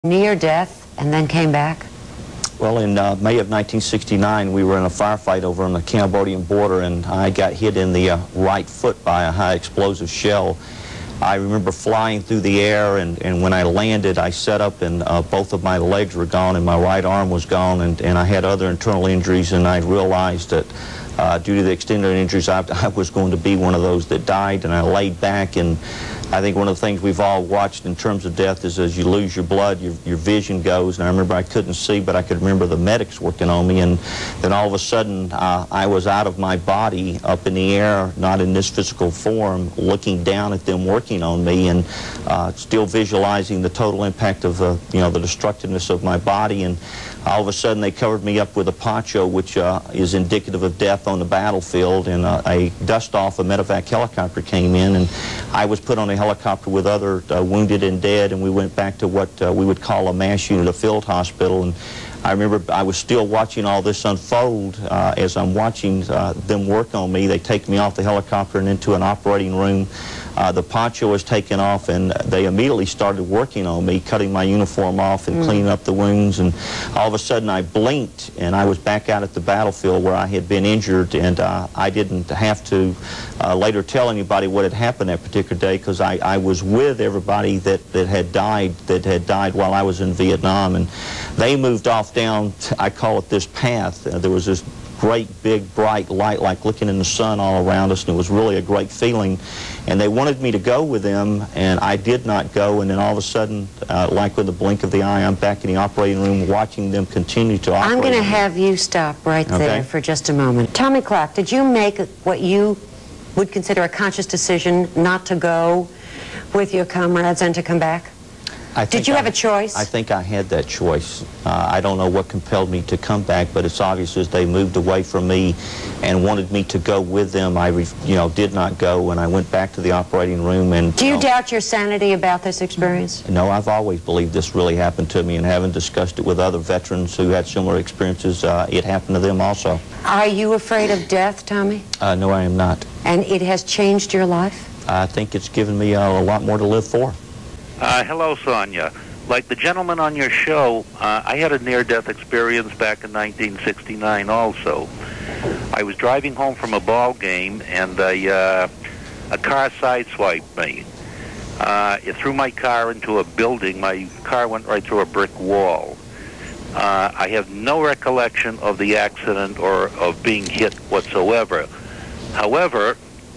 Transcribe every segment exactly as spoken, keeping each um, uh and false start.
Near death and then came back? Well, in uh, May of nineteen sixty-nine, we were in a firefight over on the Cambodian border, and I got hit in the uh, right foot by a high explosive shell. I remember flying through the air, and, and when I landed, I sat up, and uh, both of my legs were gone, and my right arm was gone, and, and I had other internal injuries, and I realized that uh, due to the extended injuries, I, I was going to be one of those that died, and I laid back, and I think one of the things we've all watched in terms of death is as you lose your blood, your, your vision goes. And I remember I couldn't see, but I could remember the medics working on me. And then all of a sudden, uh, I was out of my body, up in the air, not in this physical form, looking down at them working on me, and uh, still visualizing the total impact of the, you know, the destructiveness of my body. And all of a sudden, they covered me up with a poncho, which uh, is indicative of death on the battlefield. And uh, a dust-off, a medevac helicopter came in, and I was put on a helicopter with other uh, wounded and dead, and we went back to what uh, we would call a mass unit, a field hospital. And I remember I was still watching all this unfold uh, as I'm watching uh, them work on me. They take me off the helicopter and into an operating room. Uh, the poncho was taken off, and they immediately started working on me, cutting my uniform off and mm. cleaning up the wounds. And all of a sudden I blinked, and I was back out at the battlefield where I had been injured, and uh, I didn't have to uh, later tell anybody what had happened that particular day, because I, I was with everybody that, that had died, that had died while I was in Vietnam. And they moved off down, I call it this path. Uh, there was this great big bright light, like looking in the sun all around us, and it was really a great feeling. And they wanted me to go with them, and I did not go. And then all of a sudden, uh, like with the blink of the eye, I'm back in the operating room watching them continue to operate. I'm going to have you stop right okay. there for just a moment. Tommy Clark, did you make what you would consider a conscious decision not to go with your comrades and to come back? I Did you I, have a choice? I think I had that choice. Uh, I don't know what compelled me to come back, but it's obvious as they moved away from me and wanted me to go with them, I you know, did not go, and I went back to the operating room. And Do you, you know, doubt your sanity about this experience? No, I've always believed this really happened to me, and having discussed it with other veterans who had similar experiences, uh, it happened to them also. Are you afraid of death, Tommy? Uh, no, I am not. And it has changed your life? I think it's given me uh, a lot more to live for. Uh, hello, Sonia. Like the gentleman on your show, uh, I had a near-death experience back in nineteen sixty-nine also. I was driving home from a ball game, and a, uh, a car sideswiped me. Uh, it threw my car into a building. My car went right through a brick wall. Uh, I have no recollection of the accident or of being hit whatsoever. However,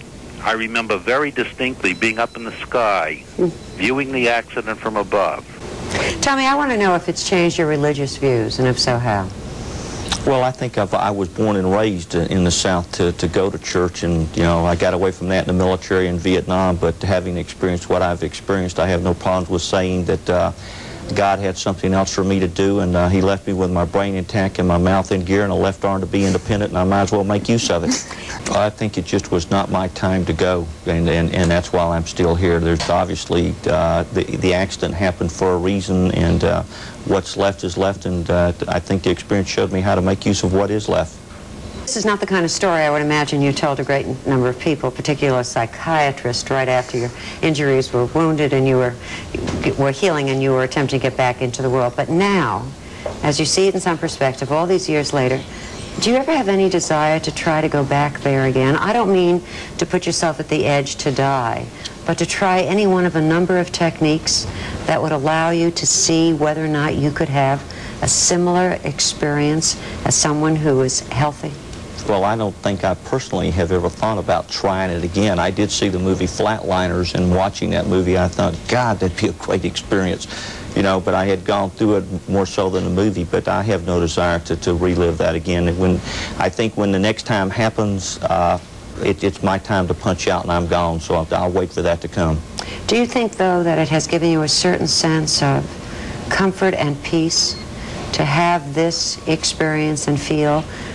I remember very distinctly being up in the sky, viewing the accident from above. Tommy, I want to know if it's changed your religious views, and if so, how? Well, I think I've, I was born and raised in the South to, to go to church, and, you know, I got away from that in the military in Vietnam, but having experienced what I've experienced, I have no problems with saying that uh, God had something else for me to do, and uh, he left me with my brain intact and my mouth in gear and a left arm to be independent, and I might as well make use of it. I think it just was not my time to go, and, and, and that's why I'm still here. There's obviously, uh, the, the accident happened for a reason, and uh, what's left is left, and uh, I think the experience showed me how to make use of what is left. This is not the kind of story I would imagine you told a great number of people, particularly a psychiatrist, right after your injuries were wounded and you were, were healing and you were attempting to get back into the world. But now, as you see it in some perspective, all these years later, do you ever have any desire to try to go back there again? I don't mean to put yourself at the edge to die, but to try any one of a number of techniques that would allow you to see whether or not you could have a similar experience as someone who is healthy. Well, I don't think I personally have ever thought about trying it again. I did see the movie Flatliners, and watching that movie, I thought, God, that'd be a great experience. You know, but I had gone through it more so than the movie, but I have no desire to, to relive that again. And when, I think when the next time happens, uh, it, it's my time to punch out and I'm gone, so I'll, I'll wait for that to come. Do you think, though, that it has given you a certain sense of comfort and peace to have this experience and feel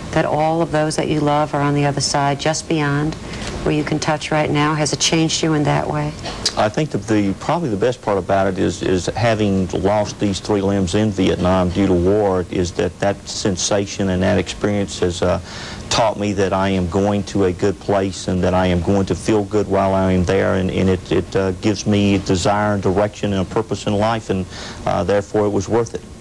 that all of those that you love are on the other side, just beyond where you can touch right now? Has it changed you in that way? I think that the probably the best part about it is is having lost these three limbs in Vietnam due to war, is that that sensation and that experience has uh, taught me that I am going to a good place and that I am going to feel good while I am there, and, and it, it uh, gives me desire and direction and a purpose in life, and uh, therefore it was worth it.